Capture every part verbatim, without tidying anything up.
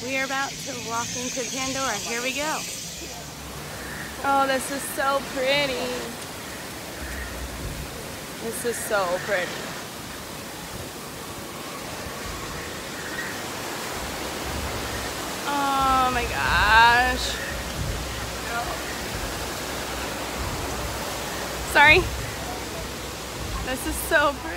We are about to walk into Pandora. Here we go. Oh, this is so pretty. This is so pretty. Oh my gosh. Sorry. This is so pretty.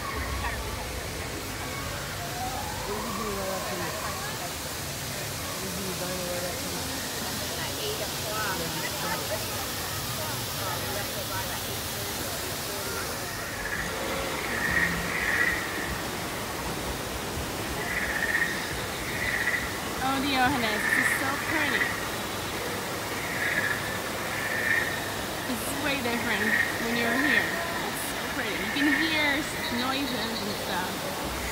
Oh, Diogenes, this is so pretty. It's way different when you're here. It's so pretty. You can hear noises and stuff.